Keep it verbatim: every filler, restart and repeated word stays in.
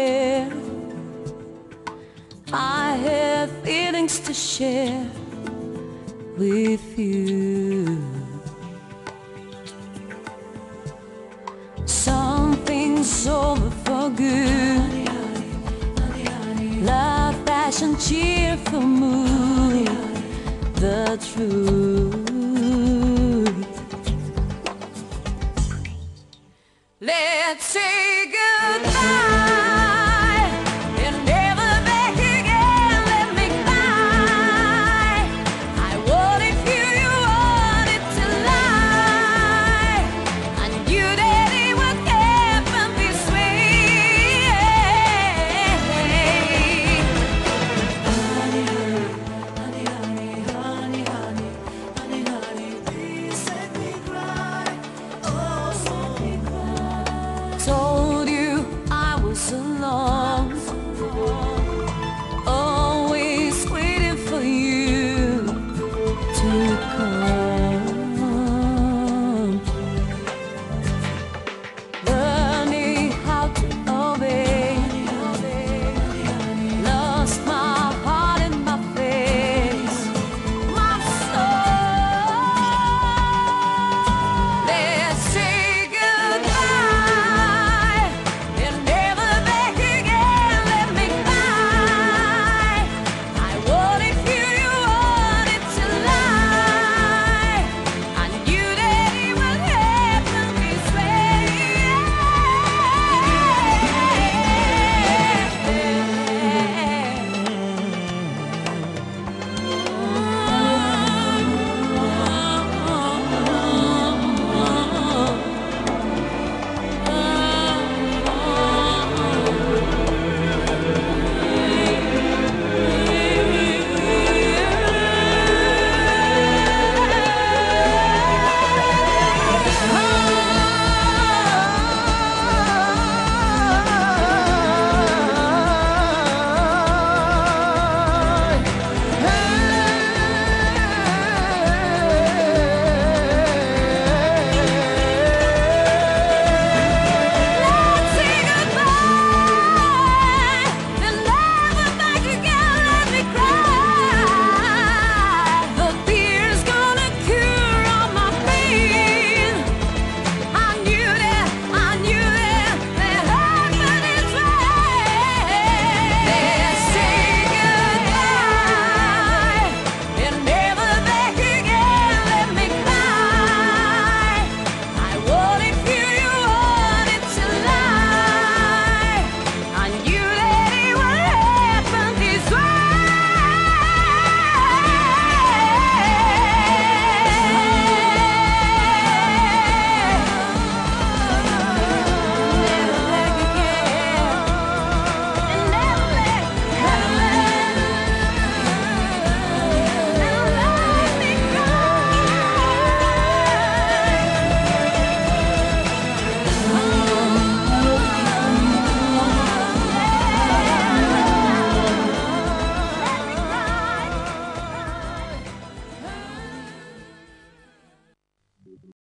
care. I have feelings to share with you. Something's over for good. Love, passion, cheerful mood. The truth. Let's say goodbye and never back again. Let me fly. I wanted you, you wanted to lie. I knew that it would happen this way. Honey, honey, honey, honey, honey, honey, honey, please let me cry. Oh, let me cry. Told you I was alone.